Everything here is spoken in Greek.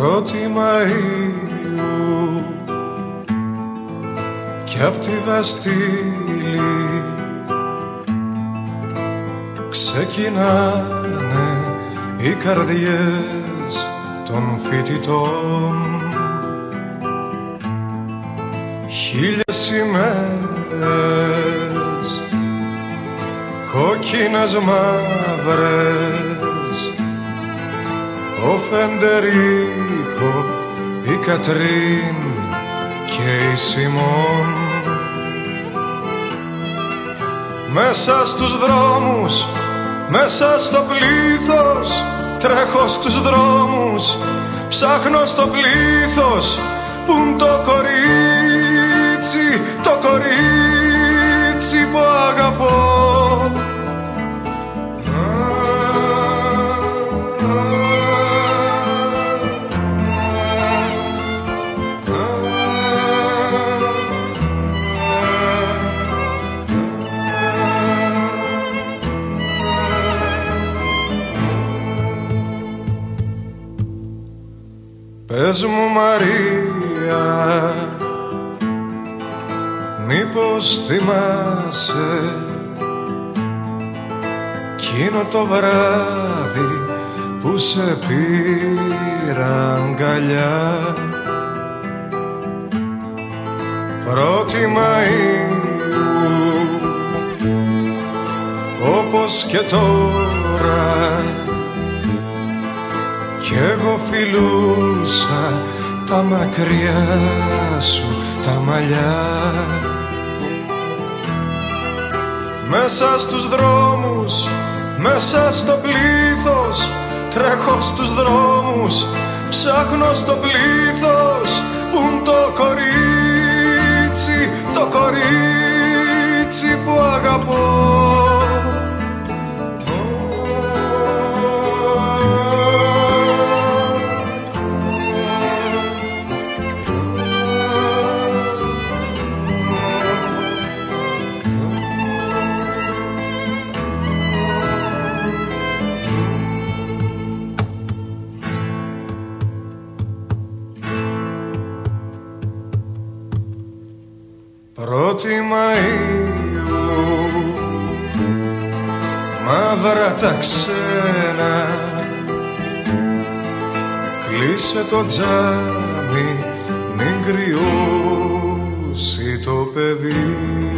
1η Μαΐου κι απ' τη Βαστίλη ξεκινάνε οι καρδιές των φοιτητών. 1000 ημέρες κόκκινες μαύρες, ο Φεντερίκο, η Κατρίν και η Σιμών. Μέσα στους δρόμους, μέσα στο πλήθος, τρέχω στους δρόμους, ψάχνω στο πλήθος πουν το κορίτσι, το κορίτσι που αγαπώ. Πες μου Μαρία, μήπως θυμάσαι εκείνο το βράδυ που σε πήρα αγκαλιά. 1η Μαΐου, όπως και τώρα, κι εγώ φιλούσα τα μακριά σου τα μαλλιά. Μέσα στους δρόμους, μέσα στο πλήθος, τρέχω στους δρόμους, ψάχνω στο πλήθος πουν το κορίτσι, το κορίτσι που αγαπώ. Πρώτη Μαΐου, μαύρα τα ξένα, κλείσε το τζάμι, μην κρυώσει το παιδί.